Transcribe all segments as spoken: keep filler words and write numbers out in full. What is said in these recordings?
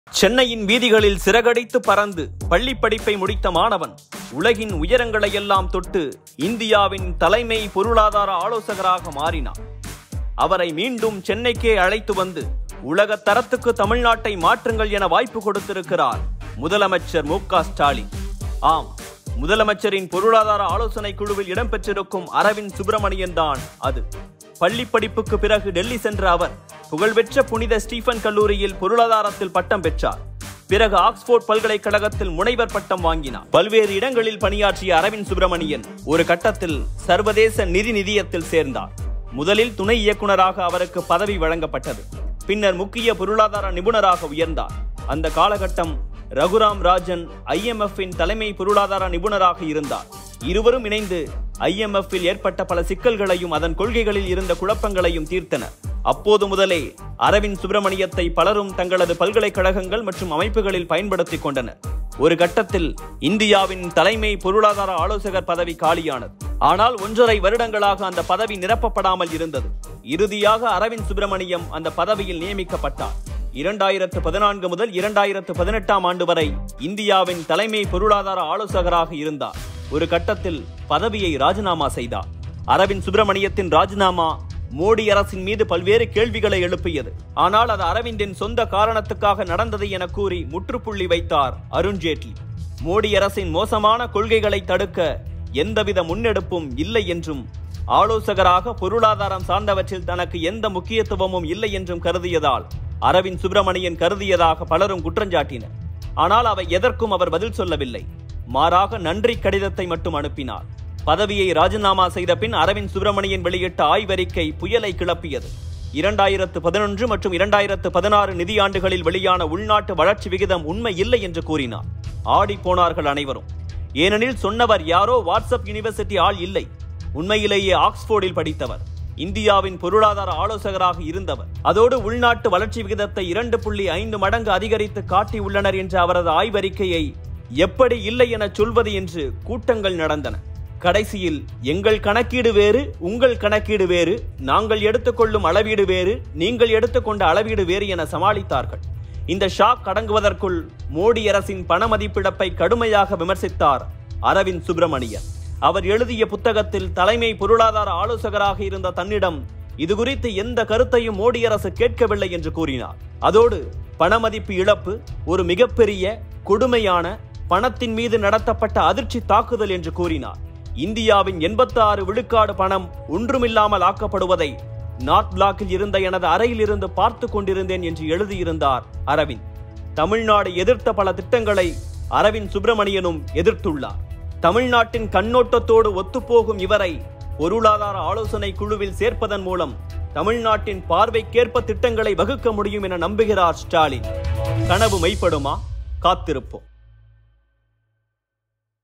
சென்னையின் வீதிகளில் சிறகடித்து பறந்து பள்ளி படிப்பை முடித்த மாணவன் உலகின் உயரங்களையெல்லாம் தொட்டு இந்தியாவின் தலைமை பொருளாதார ஆலோசகராக மாறினார். அவரை மீண்டும் சென்னைக்கே அழைத்து வந்து உலக தரத்துக்கு தமிழ்நாட்டை மாற்றுங்கள் என வாய்ப்பு கொடுத்திருக்கிறார் முதலமைச்சர் மு க ஸ்டாலின். ஆம், முதலமைச்சரின் பொருளாதார ஆலோசனை குழுவில் இடம்பெற்றிருக்கும் அரவிந்த் சுப்பிரமணியன் தான் அது. பள்ளி படிப்புக்கு பிறகு டெல்லி சென்ற அவர் புகழ்பெற்ற புனித ஸ்டீபன் கல்லூரியில் பொருளாதாரத்தில் பட்டம் பெற்றார். பிறகு ஆக்ஸ்போர்ட் பல்கலைக்கழகத்தில் முனைவர் பட்டம் வாங்கினார். பல்வேறு இடங்களில் பணியாற்றிய அரவிந்த் சுப்பிரமணியன் ஒரு கட்டத்தில் சர்வதேச நிதி நிதியத்தில் சேர்ந்தார். முதலில் துணை இயக்குநராக அவருக்கு பதவி வழங்கப்பட்டது. பின்னர் முக்கிய பொருளாதார நிபுணராக உயர்ந்தார். அந்த காலகட்டம் ரகுராம் ராஜன் ஐ எம் எஃப்-இன் தலைமை பொருளாதார நிபுணராக இருந்தார். இருவரும் இணைந்து ஐ எம் எஃப்-இல் ஏற்பட்ட பல சிக்கல்களையும் அதன் கொள்கைகளில் இருந்த குழப்பங்களையும் தீர்த்தனர். அப்போது முதலே அரவிந்த் சுப்பிரமணியத்தை பலரும் தங்களது பல்கலைக்கழகங்கள் மற்றும் அமைப்புகளில் பயன்படுத்திக் கொண்டனர். ஒரு கட்டத்தில் இந்தியாவின் தலைமை பொருளாதார ஆலோசகர் பதவி காலியானது. ஆனால் ஒன்றரை வருடங்களாக அந்த பதவி நிரப்பப்படாமல் இருந்தது. இறுதியாக அரவிந்த் சுப்பிரமணியம் அந்த பதவியில் நியமிக்கப்பட்டார். இரண்டாயிரத்து பதினான்கு முதல் இரண்டாயிரத்து பதினெட்டாம் ஆண்டு வரை இந்தியாவின் தலைமை பொருளாதார ஆலோசகராக இருந்தார். ஒரு கட்டத்தில் பதவியை ராஜினாமா செய்தார். அரவிந்த் சுப்பிரமணியத்தின் ராஜினாமா மோடி அரசின் மீது பல்வேறு கேள்விகளை எழுப்பியது. ஆனால் அது அரவிந்தின் சொந்த காரணத்துக்காக நடந்தது என கூறி முற்றுப்புள்ளி வைத்தார் அருண்ஜேட்லி. மோடி அரசின் மோசமான கொள்கைகளை தடுக்க எந்தவித முன்னெடுப்பும் இல்லை என்றும், ஆலோசகராக பொருளாதாரம் சார்ந்தவற்றில் தனக்கு எந்த முக்கியத்துவமும் இல்லை என்றும் கருதியதால் அரவிந்த் சுப்பிரமணியன் கருதியதாக பலரும் குற்றஞ்சாட்டினர். ஆனால் அவை எதற்கும் அவர் பதில் சொல்லவில்லை. மாறாக நன்றி கடிதத்தை மட்டும் அனுப்பினார். பதவியை ராஜினாமா செய்த பின் அரவிந்த் சுப்பிரமணியன் வெளியிட்ட ஆய்வறிக்கை புயலை கிளப்பியது. இரண்டாயிரத்து பதினொன்று மற்றும் இரண்டாயிரத்து பதினாறு நிதியாண்டுகளில் வெளியான உள்நாட்டு வளர்ச்சி விகிதம் உண்மை இல்லை என்று கூறினார். ஆடி போனார்கள் அனைவரும். ஏனெனில் சொன்னவர் யாரோ வாட்ஸ்அப் யூனிவர்சிட்டி ஆள் இல்லை. உண்மையிலேயே ஆக்ஸ்போர்டில் படித்தவர், இந்தியாவின் பொருளாதார ஆலோசகராக இருந்தவர். அதோடு உள்நாட்டு வளர்ச்சி விகிதத்தை இரண்டு புள்ளி ஐந்து மடங்கு அதிகரித்து காட்டியுள்ளனர் என்ற அவரது ஆய்வறிக்கையை எப்படி இல்லை என சொல்வது என்று கூட்டங்கள் நடந்தன. கடைசியில் எங்கள் கணக்கீடு வேறு, உங்கள் கணக்கீடு வேறு, நாங்கள் எடுத்துக்கொள்ளும் அளவீடு வேறு, நீங்கள் எடுத்துக்கொண்ட அளவீடு வேறு என சமாளித்தார்கள். இந்த ஷாக் அடங்குவதற்குள் மோடி அரசின் பண மதிப்பிழப்பை கடுமையாக விமர்சித்தார் அரவிந்த் சுப்பிரமணியன். அவர் எழுதிய புத்தகத்தில் தலைமை பொருளாதார ஆலோசகராக இருந்த தன்னிடம் இது குறித்து எந்த கருத்தையும் மோடி அரசு கேட்கவில்லை என்று கூறினார். அதோடு பணமதிப்பு இழப்பு ஒரு மிகப்பெரிய கொடுமையான பணத்தின் மீது நடத்தப்பட்ட அதிர்ச்சி தாக்குதல் என்று கூறினார். இந்தியாவின் எண்பத்தி ஆறு விழுக்காடு பணம் ஒன்றுமில்லாமல் ஆக்கப்படுவதை நார்த் பிளாக்கில் இருந்த எனது அறையில் இருந்து பார்த்து கொண்டிருந்தேன் என்று எழுதியிருந்தார் அரவிந்த். தமிழ்நாடு எதிர்த்த பல திட்டங்களை அரவிந்த் சுப்பிரமணியனும் எதிர்த்துள்ளார். தமிழ்நாட்டின் கண்ணோட்டத்தோடு ஒத்துப்போகும் இவரை பொருளாதார ஆலோசனை குழுவில் சேர்ப்பதன் மூலம் தமிழ்நாட்டின் பார்வைக்கேற்ப திட்டங்களை வகுக்க முடியும் என நம்புகிறார் ஸ்டாலின். கனவு மெய்ப்படுமா? காத்திருப்போம்.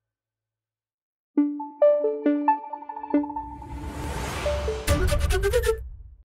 Thank you.